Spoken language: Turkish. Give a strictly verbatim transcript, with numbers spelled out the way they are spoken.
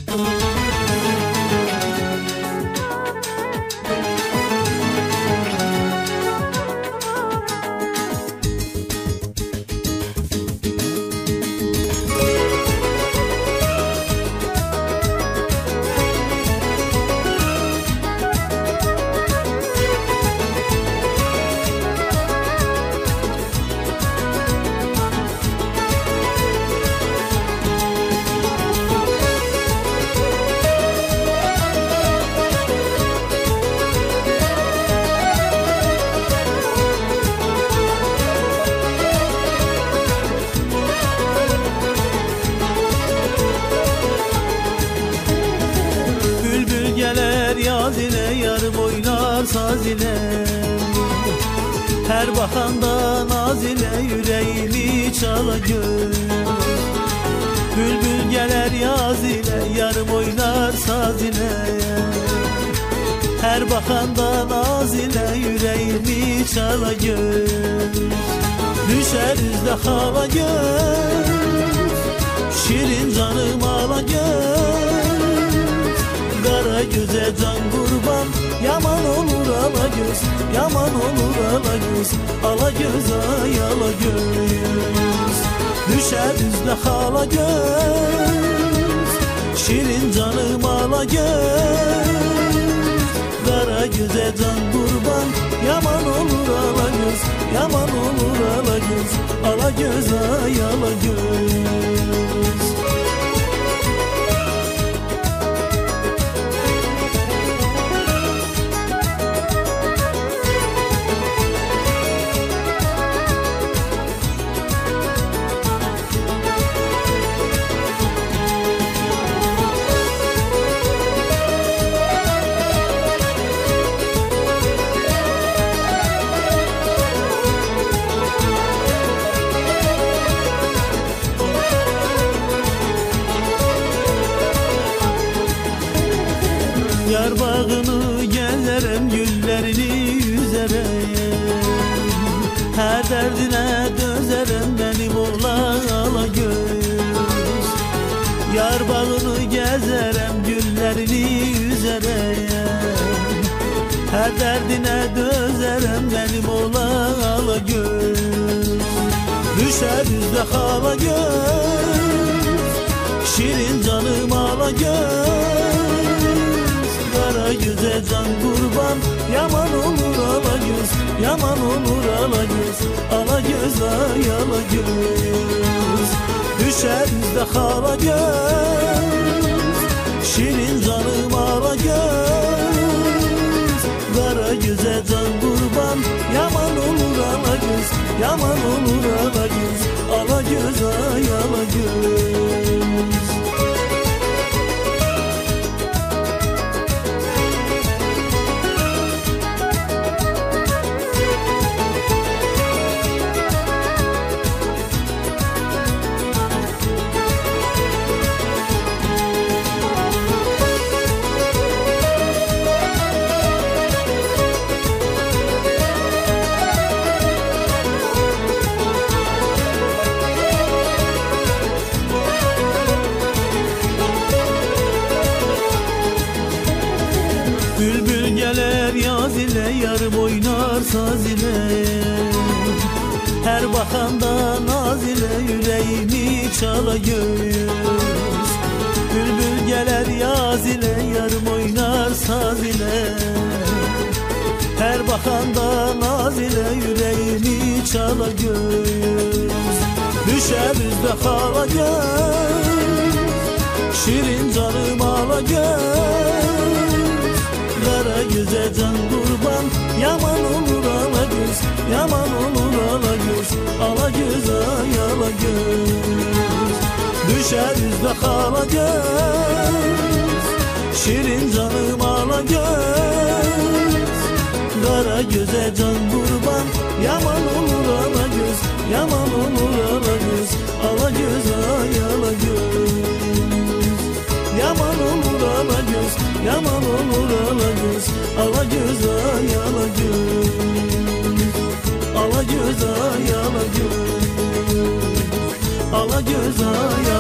Yaz ile yarım oynar saz ile, her bakanda naz ile yüreğimi çalacak. Bülbül geler yaz ile yarım oynar saz ile, her bakanda naz ile yüreğimi çalacak. Düşer üzle halacak, şirin canım alacak. Kara göze can kurban, yaman olur ala göz, yaman olur ala göz, ala göz ay ala göz. Düşer üzle hala göz, şirin canım ala göz. Kara göze can kurban, yaman olur ala göz, yaman olur ala göz, ala göz ay ala göz. Yar bağını gezerem, güllerini yüzerem. Her derdine dözerem, benim oğlan ala göz. Yar bağını gezerem, güllerini yüzerem. Her derdine dözerem, benim oğlan ala göz. Düşer üzle hala göz, şirin canım ala göz. Kara göze can kurban, yaman olur ala göz, yaman olur ala göz, ala göz ay ala göz. Düşer üzle hala göz, şirin canım ala göz. Kara göze can kurban, yaman olur ala göz, yaman olur ala göz, ala göz ay ala göz. Bülbül geler yaz ile, yarım oynar saz ile. Her bakanda naz ile yüreğimi çalacak. Bülbül geler yaz ile, yarım oynar saz ile. Her bakanda naz ile yüreğimi çalacak. Düşer üzle hala göz, şirin canım ala göz. Kara göze can kurban, yaman olur ala göz, yaman olur ala göz, ala göz ay ala göz. Düşer üzle hala göz, şirin canım ala göz. Kara göze can kurban, yaman olur ala göz, yaman olur ala göz, ala göz ay ala göz. Yaman olur ala göz, yaman olur ala göz, ala göz ay ala göz. Ala göz ay ala göz, ala göz ay ala göz.